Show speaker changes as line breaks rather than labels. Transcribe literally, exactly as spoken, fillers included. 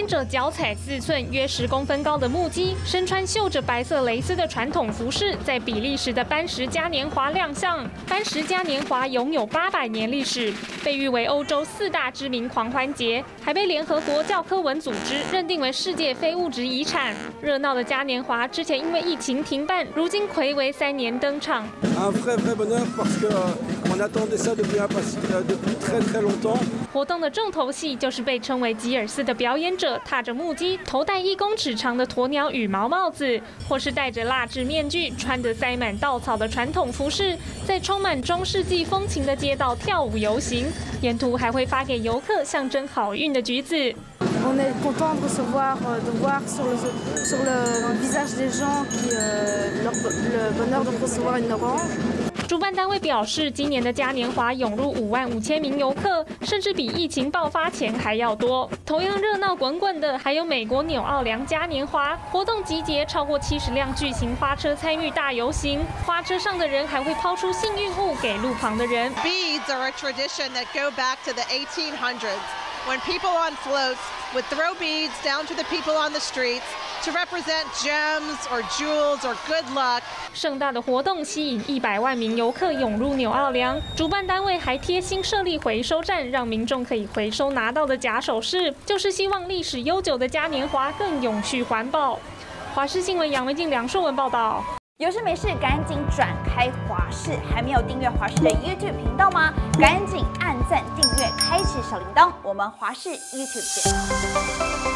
演者脚踩四寸、约十公分高的木屐，身穿绣着白色蕾丝的传统服饰，在比利时的班什嘉年华亮相。班什嘉年华拥有八百年历史，被誉为欧洲四大知名狂欢节，还被联合国教科文组织认定为世界非物质遗产。热闹的嘉年华之前因为疫情停办，如今睽违三年登场。
Un vrai vrai bonheur parce que on attendait ça depuis depuis très très longtemps。
活动的重头戏就是被称为吉尔斯的表演者踏着木屐，头戴一公尺长的鸵鸟羽毛帽子，或是戴着蜡制面具，穿着塞满稻草的传统服饰，在充满中世纪风情的街道跳舞游行。沿途还会发给游客象征好运的橘子。
On est content de recevoir, de voir sur le, sur le visage des gens qui, euh, leur, le bonheur de recevoir une orange。
主办单位表示，今年的嘉年华涌入五万五千名游客，甚至比疫情爆发前还要多。同样热闹滚滚的还有美国纽奥良嘉年华，活动集结超过七十辆巨型花车参与大游行，花车上的人还会抛出幸运物给路旁的人。
Beads are a tradition that go back to the eighteen hundreds, when people on floats would throw beads down to the people on the streets to represent gems or jewels or good luck。
盛大的活动吸引一百万名游客涌入纽奥良，主办单位还贴心设立回收站，让民众可以回收拿到的假首饰，就是希望历史悠久的嘉年华更永续环保。华视新闻杨维静、梁硕文报道。
有事没事赶紧转开华视，还没有订阅华视的 YouTube 频道吗？赶紧按赞、订阅、开启小铃铛，我们华视 YouTube 见。